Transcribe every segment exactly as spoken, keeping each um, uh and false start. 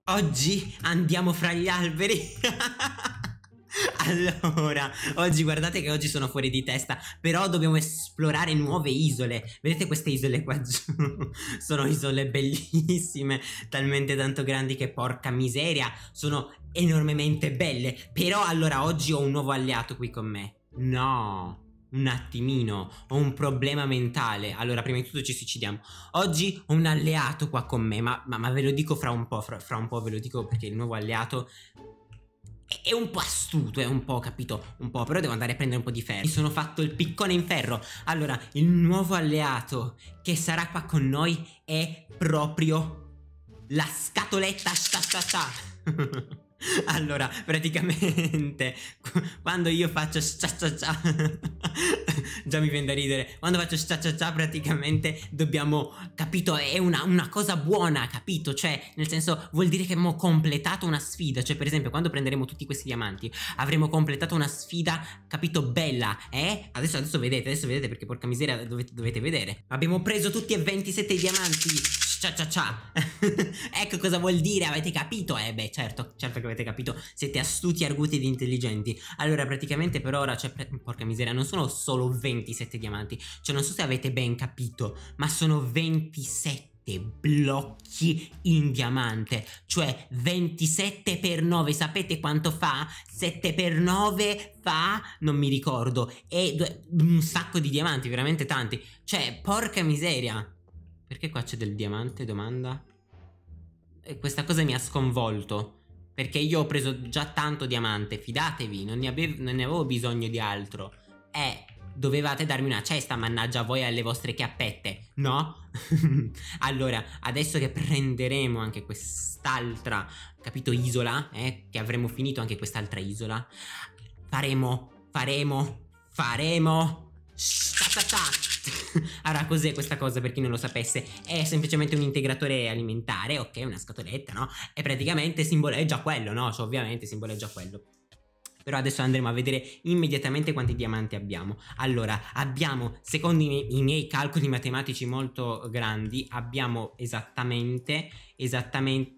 Oggi andiamo fra gli alberi. Allora, oggi guardate che oggi sono fuori di testa, però dobbiamo esplorare nuove isole. Vedete queste isole qua giù? Sono isole bellissime, talmente tanto grandi che porca miseria, sono enormemente belle. Però allora oggi ho un nuovo alleato qui con me. No, un attimino, ho un problema mentale. Allora, prima di tutto ci suicidiamo. Oggi ho un alleato qua con me, ma, ma, ma ve lo dico fra un po', fra, fra un po' ve lo dico perché il nuovo alleato è un po' astuto, è un po', capito? Un po', però devo andare a prendere un po' di ferro. Mi sono fatto il piccone in ferro. Allora, il nuovo alleato che sarà qua con noi è proprio la scatoletta sta sta sta. Allora, praticamente quando io faccio cia cia cia già mi viene da ridere. Quando faccio cia cia cia praticamente dobbiamo, capito, è una, una cosa buona, capito? Cioè, nel senso, vuol dire che abbiamo completato una sfida. Cioè, per esempio, quando prenderemo tutti questi diamanti avremo completato una sfida, capito, bella, eh? Adesso, adesso vedete, adesso vedete perché porca miseria dovete, dovete vedere. Abbiamo preso tutti e ventisette diamanti. Cia cia cia. Ecco cosa vuol dire, avete capito? Eh beh, certo, certo che avete capito. Siete astuti, arguti ed intelligenti. Allora, praticamente per ora, cioè, porca miseria, non sono solo ventisette diamanti. Cioè, non so se avete ben capito, ma sono ventisette blocchi in diamante. Cioè, ventisette per nove, sapete quanto fa? sette per nove fa, non mi ricordo, e un sacco di diamanti, veramente tanti. Cioè, porca miseria. Perché qua c'è del diamante, domanda? E questa cosa mi ha sconvolto. Perché io ho preso già tanto diamante, fidatevi, non ne, avevo, non ne avevo bisogno di altro. Eh, dovevate darmi una cesta, mannaggia a voi e alle vostre chiappette, no? Allora, adesso che prenderemo anche quest'altra, capito, isola, eh, che avremo finito anche quest'altra isola, faremo, faremo, faremo... Allora, cos'è questa cosa per chi non lo sapesse? È semplicemente un integratore alimentare, ok, una scatoletta, no? E praticamente simboleggia quello, no? Cioè, ovviamente simboleggia quello. Però adesso andremo a vedere immediatamente quanti diamanti abbiamo. Allora, abbiamo, secondo i miei, i miei calcoli matematici molto grandi, abbiamo esattamente, esattamente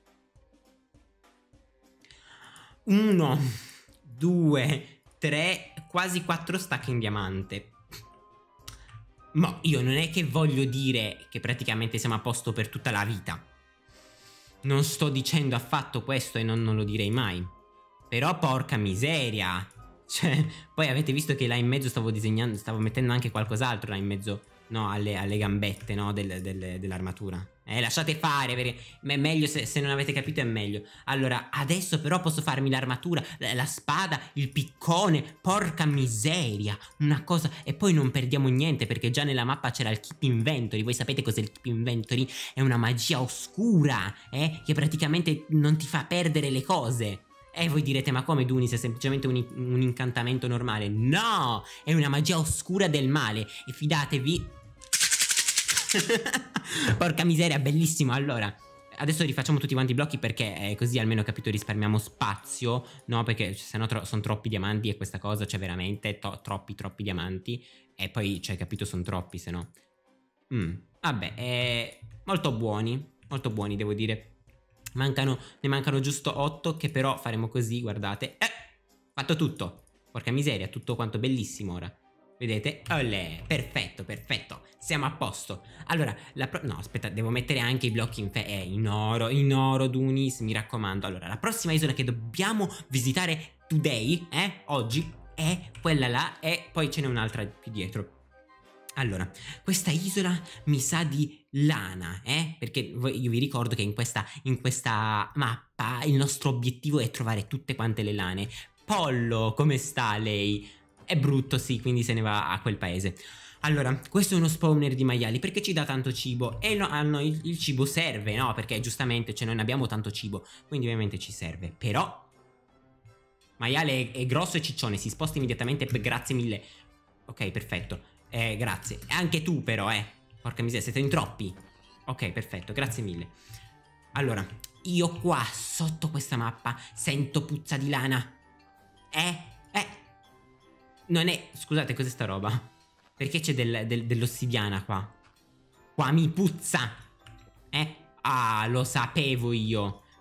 uno, due, tre, quasi quattro stack in diamante. Ma io non è che voglio dire che praticamente siamo a posto per tutta la vita. Non sto dicendo affatto questo e non, non lo direi mai. Però porca miseria. Cioè, poi avete visto che là in mezzo stavo disegnando, stavo mettendo anche qualcos'altro là in mezzo, no, alle, alle gambette, no, del, del, dell'armatura. Eh, lasciate fare, perché è meglio, se, se non avete capito è meglio. Allora, adesso però posso farmi l'armatura, la, la spada, il piccone, porca miseria, una cosa. E poi non perdiamo niente, perché già nella mappa c'era il Keep Inventory. Voi sapete cos'è il Keep Inventory? È una magia oscura, eh, che praticamente non ti fa perdere le cose. E voi direte, ma come Dunis, è semplicemente un, un incantamento normale? No, è una magia oscura del male. E fidatevi. Porca miseria, bellissimo. Allora, adesso rifacciamo tutti quanti i blocchi, perché eh, così almeno, capito, risparmiamo spazio. No, perché sennò tro sono troppi diamanti e questa cosa, cioè veramente troppi troppi diamanti. E poi, cioè, capito, sono troppi, se no. Mm, vabbè, eh, molto buoni, molto buoni devo dire. Mancano, ne mancano giusto otto, che però faremo così, guardate. Eh, fatto tutto. Porca miseria, tutto quanto bellissimo ora. Vedete? Olè, perfetto, perfetto. Siamo a posto. Allora, la pro... no, aspetta, devo mettere anche i blocchi in, fe... eh, in oro, in oro, Dunis, mi raccomando. Allora, la prossima isola che dobbiamo visitare today, eh, oggi, è quella là, e poi ce n'è un'altra più dietro. Allora, questa isola mi sa di lana, eh? Perché io vi ricordo che in questa, in questa mappa il nostro obiettivo è trovare tutte quante le lane. Pollo, come sta lei? È brutto, sì, quindi se ne va a quel paese. Allora, questo è uno spawner di maiali perché ci dà tanto cibo. E no, a noi il, il cibo serve, no? Perché giustamente, cioè, non abbiamo tanto cibo, quindi ovviamente ci serve. Però maiale è, è grosso e ciccione, si sposta immediatamente, grazie mille. Ok, perfetto. Eh, grazie. Anche tu però, eh. Porca miseria, siete in troppi. Ok, perfetto, grazie mille. Allora, io qua sotto questa mappa sento puzza di lana. Eh? Eh? Non è... Scusate, cos'è sta roba? Perché c'è del, del, dell'ossidiana qua? Qua mi puzza. Eh? Ah, lo sapevo io.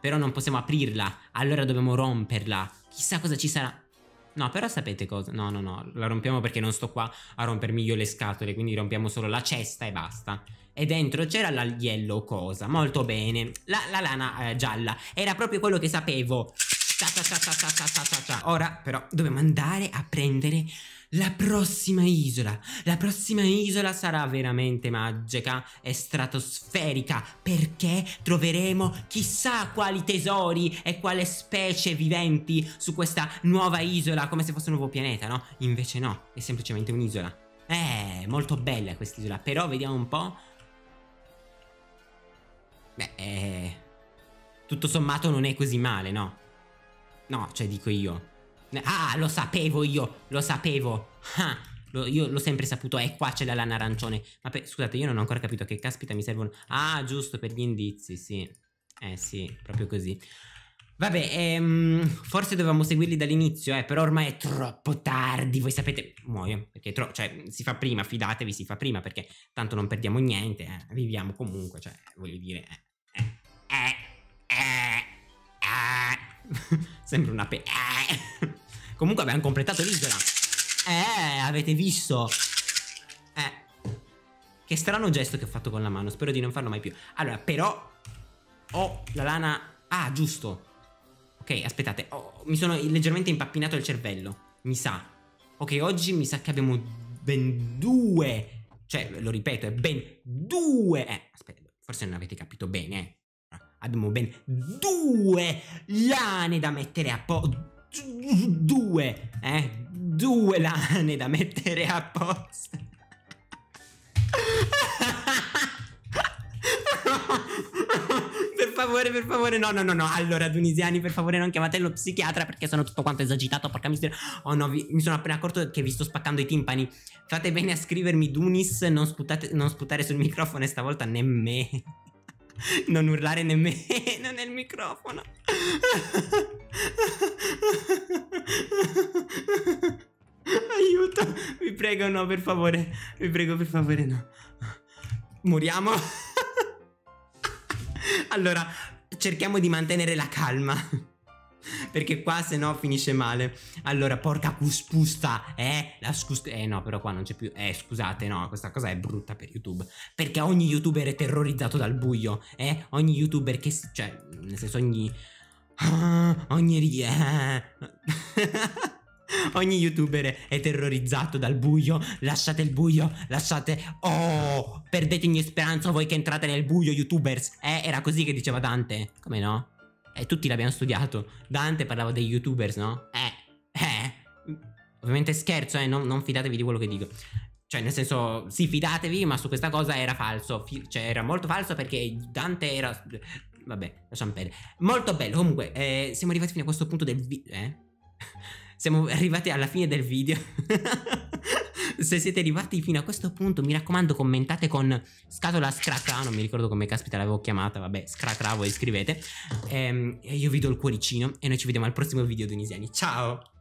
però non possiamo aprirla. Allora dobbiamo romperla. Chissà cosa ci sarà. No, però sapete cosa? No, no, no, la rompiamo perché non sto qua a rompermi io le scatole, quindi rompiamo solo la cesta e basta. E dentro c'era la yellow cosa, molto bene. La, la lana eh, gialla, era proprio quello che sapevo. Cia, cia, cia, cia, cia, cia, cia, cia. Ora però dobbiamo andare a prendere la prossima isola. La prossima isola sarà veramente magica e stratosferica, perché troveremo chissà quali tesori e quale specie viventi su questa nuova isola, come se fosse un nuovo pianeta, no? Invece no, è semplicemente un'isola. Eh, molto bella quest'isola, però vediamo un po'. Beh, eh, tutto sommato non è così male, no? No, cioè dico io. Ah, lo sapevo io, lo sapevo. Ah, lo, io l'ho sempre saputo. E qua c'è la lana arancione. Ma per, scusate, io non ho ancora capito che caspita mi servono. Ah, giusto, per gli indizi, sì. Eh sì, proprio così. Vabbè, ehm, forse dovevamo seguirli dall'inizio, eh, però ormai è troppo tardi. Voi sapete, muoio, perché tro cioè, si fa prima, fidatevi, si fa prima, perché tanto non perdiamo niente, eh, viviamo comunque, cioè, voglio dire... Eh, eh, eh, eh, eh. Sembra una pe... Eh. Comunque abbiamo completato l'isola. Eh, avete visto? Eh. Che strano gesto che ho fatto con la mano. Spero di non farlo mai più. Allora, però ho la lana... Ah, giusto. Ok, aspettate. Oh, mi sono leggermente impappinato il cervello. Mi sa. Ok, oggi mi sa che abbiamo ben due. Cioè, lo ripeto, è ben due. Eh, aspetta, forse non avete capito bene, eh. Abbiamo ben due lane da mettere a posto. Due, eh? Due lane da mettere a posto. Per favore, per favore, no, no, no, no. Allora, tunisiani, per favore non chiamate lo psichiatra perché sono tutto quanto esagitato, porca miseria. Oh no, vi, mi sono appena accorto che vi sto spaccando i timpani. Fate bene a scrivermi Dunis, non, sputate, non sputare sul microfono e stavolta nemmeno. Non urlare nemmeno nel microfono. Aiuto, vi prego, no, per favore. Vi prego, per favore, no. Moriamo. Allora, cerchiamo di mantenere la calma, perché qua se no finisce male. Allora, porca cuspusta, eh? La scus... Eh no, però qua non c'è più... Eh, scusate, no, questa cosa è brutta per YouTube, perché ogni YouTuber è terrorizzato dal buio, eh? Ogni YouTuber che... Cioè, nel senso ogni... Ah, ogni... Eh. Ogni YouTuber è terrorizzato dal buio. Lasciate il buio, lasciate... Oh, perdete ogni speranza voi che entrate nel buio, YouTubers. Eh, era così che diceva Dante. Come no? Eh, tutti l'abbiamo studiato. Dante parlava dei YouTubers, no? Eh, eh ovviamente scherzo, eh, non, non fidatevi di quello che dico. Cioè, nel senso, sì, fidatevi, ma su questa cosa era falso. Fi cioè, era molto falso perché Dante era... Vabbè, lasciamo perdere. Molto bello, comunque, eh, siamo arrivati fino a questo punto del video, eh? Siamo arrivati alla fine del video. Se siete arrivati fino a questo punto, mi raccomando, commentate con scatola scracra. Non mi ricordo come caspita l'avevo chiamata. Vabbè, scracra, voi scrivete. E io vi do il cuoricino. E noi ci vediamo al prossimo video, tunisiani. Ciao!